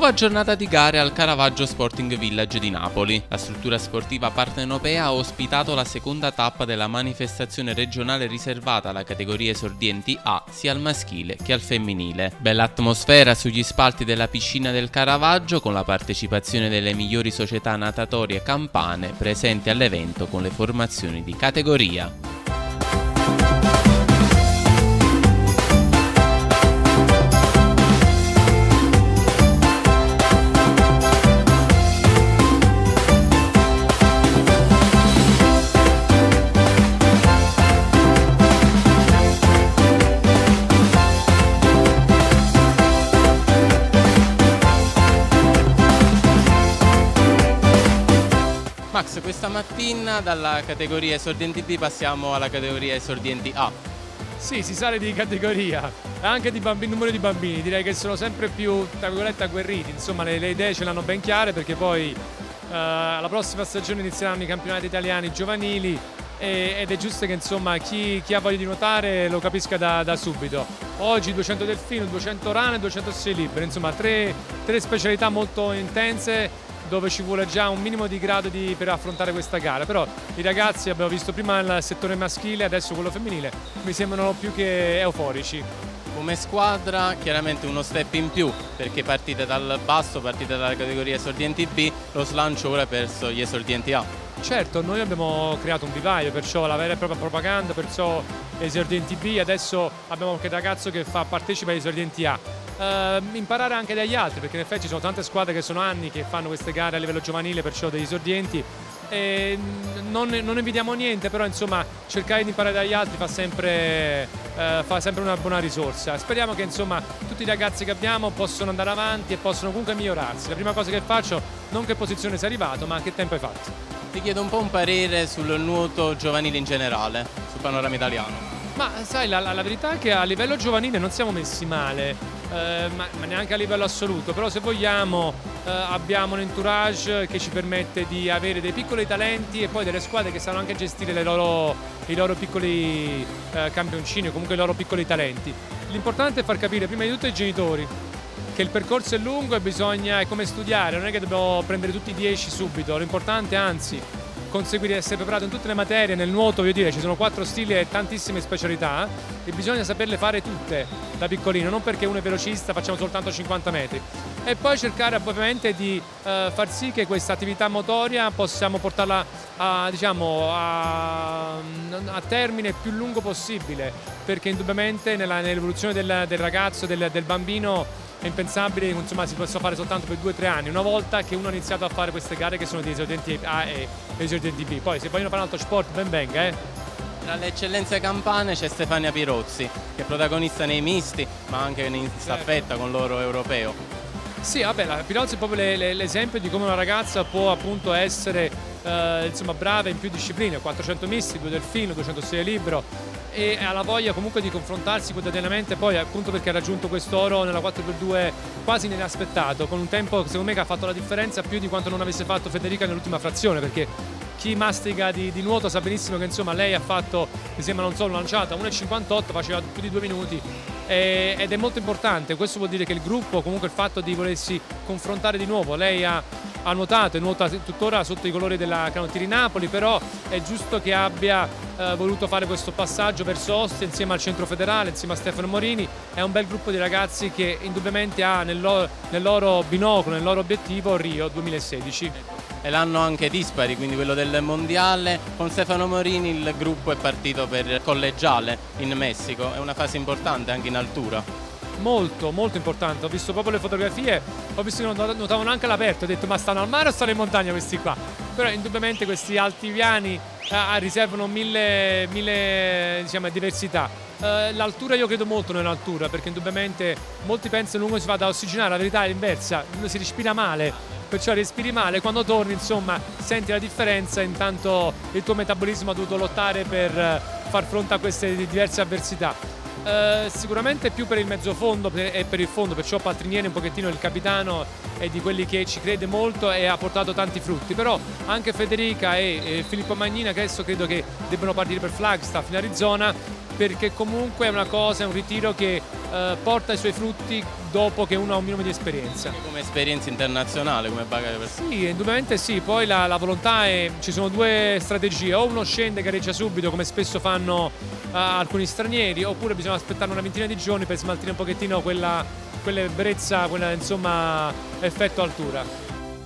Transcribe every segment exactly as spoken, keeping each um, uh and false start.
Nuova giornata di gare al Caravaggio Sporting Village di Napoli. La struttura sportiva partenopea ha ospitato la seconda tappa della manifestazione regionale riservata alla categoria esordienti A, sia al maschile che al femminile. Bella atmosfera sugli spalti della piscina del Caravaggio, con la partecipazione delle migliori società natatorie campane presenti all'evento con le formazioni di categoria. Max, questa mattina dalla categoria esordienti B passiamo alla categoria esordienti A. Sì, si sale di categoria, anche di bambini, numero di bambini, direi che sono sempre più, tra virgolette, agguerriti, insomma le, le idee ce l'hanno ben chiare, perché poi eh, la prossima stagione inizieranno i campionati italiani giovanili e, ed è giusto che insomma chi, chi ha voglia di nuotare lo capisca da, da subito. Oggi duecento delfino, duecento rane e duecentosei libere, insomma tre, tre specialità molto intense, dove ci vuole già un minimo di grado di, per affrontare questa gara, però i ragazzi, abbiamo visto prima il settore maschile, adesso quello femminile, mi sembrano più che euforici. Come squadra chiaramente uno step in più, perché partite dal basso, partite dalla categoria esordienti B, lo slancio ora verso gli esordienti A. Certo, noi abbiamo creato un vivaio, perciò la vera e propria propaganda, perciò esordienti B, adesso abbiamo qualche ragazzo che fa, partecipa agli esordienti A. Uh, imparare anche dagli altri, perché in effetti ci sono tante squadre che sono anni che fanno queste gare a livello giovanile, perciò degli esordienti, e non, non invidiamo niente, però insomma cercare di imparare dagli altri fa sempre, uh, fa sempre una buona risorsa. Speriamo che insomma tutti i ragazzi che abbiamo possano andare avanti e possono comunque migliorarsi. La prima cosa che faccio, non che posizione sei arrivato, ma che tempo hai fatto. Ti chiedo un po' un parere sul nuoto giovanile in generale, sul panorama italiano. Ma sai, la, la, la verità è che a livello giovanile non siamo messi male, eh, ma, ma neanche a livello assoluto, però se vogliamo eh, abbiamo un entourage che ci permette di avere dei piccoli talenti e poi delle squadre che sanno anche gestire le loro, i loro piccoli eh, campioncini o comunque i loro piccoli talenti. L'importante è far capire prima di tutto ai genitori che il percorso è lungo e bisogna, è come studiare, non è che dobbiamo prendere tutti i dieci subito, l'importante anzi conseguire essere preparato in tutte le materie. Nel nuoto, voglio dire, ci sono quattro stili e tantissime specialità e bisogna saperle fare tutte da piccolino, non perché uno è velocista facciamo soltanto cinquanta metri, e poi cercare ovviamente di eh, far sì che questa attività motoria possiamo portarla a, diciamo, a, a termine il più lungo possibile, perché indubbiamente nell'evoluzione del, del ragazzo, del, del bambino, è impensabile che insomma, si possa fare soltanto per due o tre anni, una volta che uno ha iniziato a fare queste gare che sono di esordienti A e esordienti B. Poi se vogliono fare un altro sport ben venga. Eh. Tra le eccellenze campane c'è Stefania Pirozzi, che è protagonista nei misti, ma anche in staffetta con l'oro europeo. Sì, vabbè, la Pirozzi è proprio l'esempio di come una ragazza può appunto essere eh, insomma, brava in più discipline, quattrocento misti, due delfino, duecentosei libero, e ha la voglia comunque di confrontarsi quotidianamente, poi appunto perché ha raggiunto quest'oro nella quattro per due quasi inaspettato, con un tempo secondo me che ha fatto la differenza più di quanto non avesse fatto Federica nell'ultima frazione, perché chi mastica di, di nuoto sa benissimo che insomma lei ha fatto, mi sembra non so, una lanciata uno e cinquantotto, faceva più di due minuti e, ed è molto importante. Questo vuol dire che il gruppo, comunque il fatto di volersi confrontare di nuovo, lei ha, ha nuotato e nuota tuttora sotto i colori della Canottieri Napoli, però è giusto che abbia eh, voluto fare questo passaggio verso Ostia insieme al Centro Federale, insieme a Stefano Morini. È un bel gruppo di ragazzi che indubbiamente ha nel loro, nel loro binocolo, nel loro obiettivo Rio duemilasedici. E l'anno anche dispari, quindi quello del mondiale. Con Stefano Morini il gruppo è partito per Collegiale in Messico, è una fase importante anche in altura. Molto, molto importante, ho visto proprio le fotografie, ho visto che nuotavano anche all'aperto, ho detto ma stanno al mare o stanno in montagna questi qua? Però indubbiamente questi altipiani eh, riservano mille, mille diciamo, diversità. Eh, l'altura, io credo molto nell'altura, perché indubbiamente molti pensano che uno si vada a ossigenare, la verità è l'inversa, uno si respira male, perciò respiri male, quando torni insomma senti la differenza, intanto il tuo metabolismo ha dovuto lottare per far fronte a queste diverse avversità. Eh, sicuramente più per il mezzo fondo e per il fondo, perciò Paltrinieri un pochettino il capitano è di quelli che ci crede molto e ha portato tanti frutti, però anche Federica e, e Filippo Magnina, che adesso credo che debbano partire per Flagstaff in Arizona, perché comunque è una cosa, è un ritiro che eh, porta i suoi frutti dopo che uno ha un minimo di esperienza. Anche come esperienza internazionale, come bagaglio personale. Sì, indubbiamente sì, poi la, la volontà è, ci sono due strategie, o uno scende e gareggia subito come spesso fanno uh, alcuni stranieri, oppure bisogna aspettare una ventina di giorni per smaltire un pochettino quella, quell'ebbrezza, quella insomma effetto altura.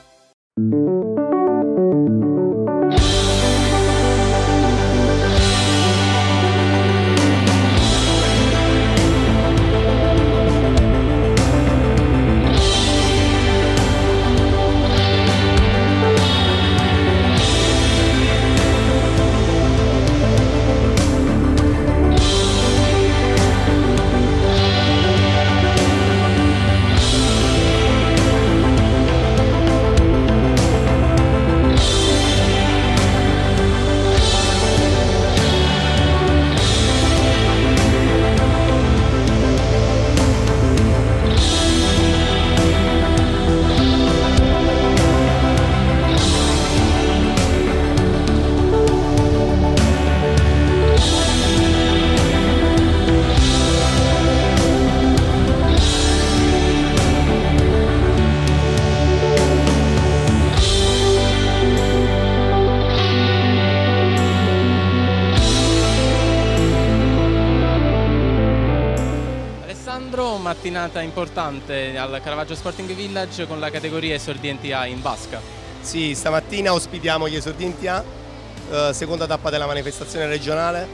Mattinata importante al Caravaggio Sporting Village con la categoria esordienti A in vasca. Sì, stamattina ospitiamo gli esordienti A, eh, seconda tappa della manifestazione regionale.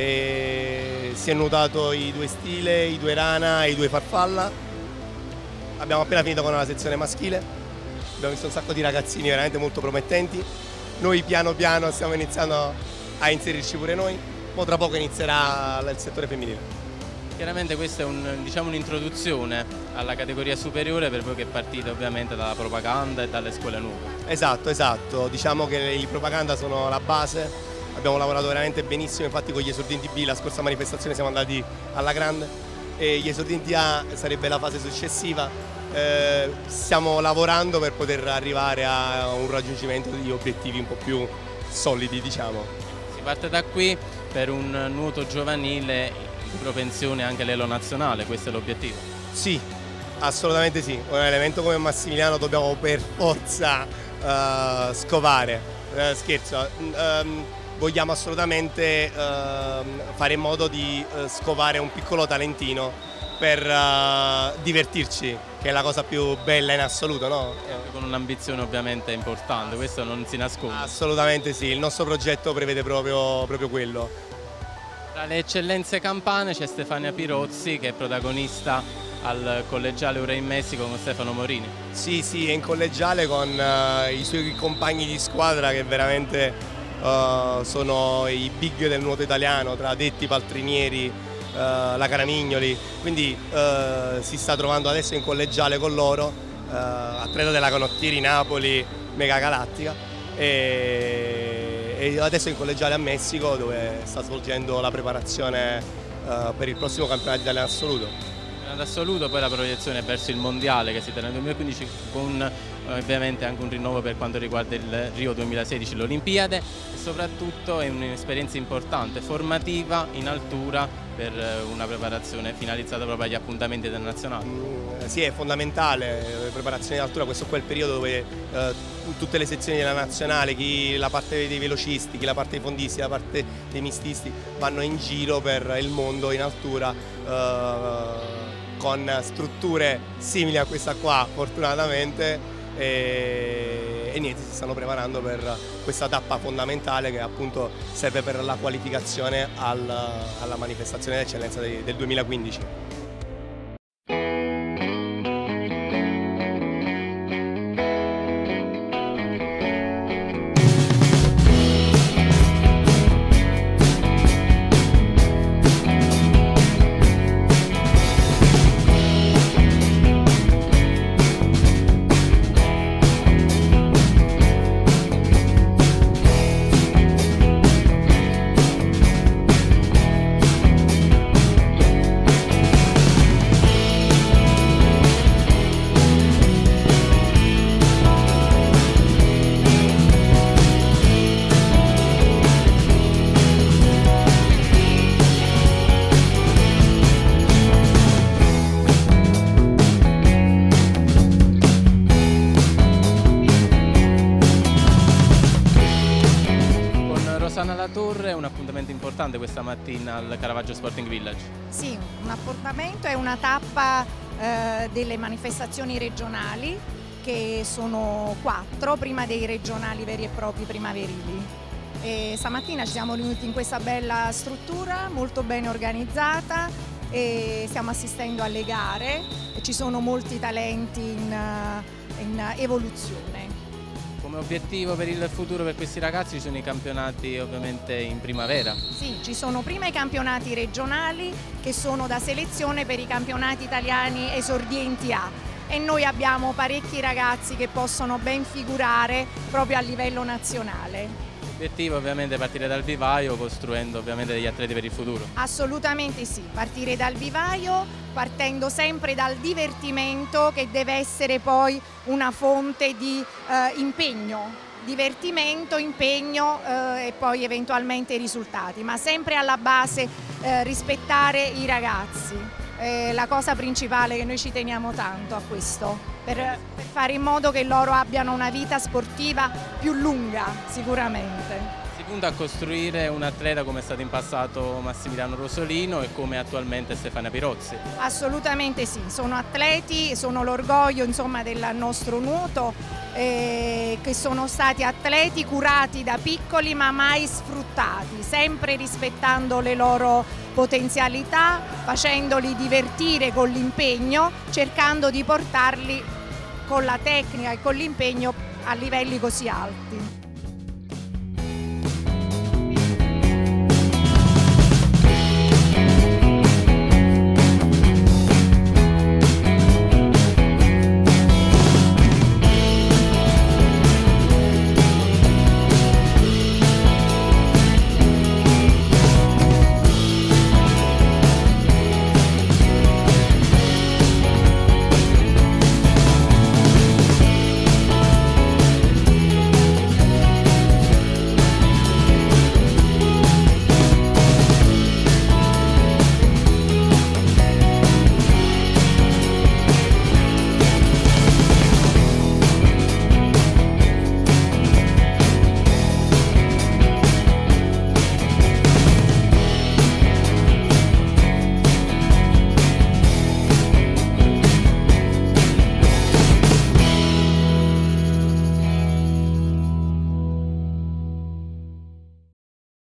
E si è nuotato i due stile, i due rana e i due farfalla. Abbiamo appena finito con la sezione maschile, abbiamo visto un sacco di ragazzini veramente molto promettenti. Noi piano piano stiamo iniziando a inserirci pure noi, poi tra poco inizierà il settore femminile. Chiaramente questa è un, diciamo, un'introduzione alla categoria superiore per voi che partite ovviamente dalla propaganda e dalle scuole nuove. Esatto, esatto, diciamo che i propaganda sono la base, abbiamo lavorato veramente benissimo, infatti con gli esordienti B la scorsa manifestazione siamo andati alla grande e gli esordienti A sarebbe la fase successiva, eh, stiamo lavorando per poter arrivare a un raggiungimento di obiettivi un po' più solidi, diciamo. Si parte da qui per un nuoto giovanile in propensione anche l'elo nazionale, questo è l'obiettivo? Sì, assolutamente sì, un elemento come Massimiliano dobbiamo per forza uh, scovare, uh, scherzo, um, vogliamo assolutamente uh, fare in modo di uh, scovare un piccolo talentino per uh, divertirci, che è la cosa più bella in assoluto, no? Con un'ambizione ovviamente importante, questo non si nasconde. Assolutamente sì, il nostro progetto prevede proprio, proprio quello. Tra le eccellenze campane c'è Stefania Pirozzi che è protagonista al collegiale ora in Messico con Stefano Morini. Sì, sì, è in collegiale con uh, i suoi compagni di squadra che veramente uh, sono i big del nuoto italiano, tra Detti, Paltrinieri, uh, la Caramignoli, quindi uh, si sta trovando adesso in collegiale con loro, uh, atleta della Canottieri Napoli, mega galattica. E e adesso è in collegiale a Messico dove sta svolgendo la preparazione uh, per il prossimo campionato italiano assoluto. Campionato assoluto, poi la proiezione è verso il mondiale che si terrà nel duemilaquindici con ovviamente anche un rinnovo per quanto riguarda il Rio duemilasedici, l'Olimpiade, e soprattutto è un'esperienza importante, formativa, in altura per una preparazione finalizzata proprio agli appuntamenti internazionali. Mm, sì, è fondamentale la preparazione in altura, questo è quel periodo dove eh, tutte le sezioni della nazionale, chi la parte dei velocisti, chi la parte dei fondisti, la parte dei mististi vanno in giro per il mondo in altura eh, con strutture simili a questa qua fortunatamente. E, e niente, si stanno preparando per questa tappa fondamentale che appunto serve per la qualificazione al, alla manifestazione d'eccellenza del duemilaquindici. Anna Latorre, è un appuntamento importante questa mattina al Caravaggio Sporting Village. Sì, un appuntamento, è una tappa eh, delle manifestazioni regionali, che sono quattro, prima dei regionali veri e propri primaverili. E stamattina ci siamo riuniti in questa bella struttura, molto ben organizzata, e stiamo assistendo alle gare e ci sono molti talenti in, in evoluzione. Come obiettivo per il futuro per questi ragazzi ci sono i campionati ovviamente in primavera. Sì, ci sono prima i campionati regionali che sono da selezione per i campionati italiani esordienti A, e noi abbiamo parecchi ragazzi che possono ben figurare proprio a livello nazionale. L'obiettivo ovviamente è partire dal vivaio, costruendo ovviamente degli atleti per il futuro. Assolutamente sì, partire dal vivaio, partendo sempre dal divertimento, che deve essere poi una fonte di eh, impegno, divertimento, impegno eh, e poi eventualmente risultati, ma sempre alla base eh, rispettare i ragazzi. È la cosa principale, che noi ci teniamo tanto a questo, per, per fare in modo che loro abbiano una vita sportiva più lunga sicuramente. Si punta a costruire un atleta come è stato in passato Massimiliano Rosolino e come attualmente Stefania Pirozzi. Assolutamente sì, sono atleti, sono l'orgoglio insomma del nostro nuoto, eh, che sono stati atleti curati da piccoli ma mai sfruttati, sempre rispettando le loro potenzialità, facendoli divertire con l'impegno, cercando di portarli con la tecnica e con l'impegno a livelli così alti.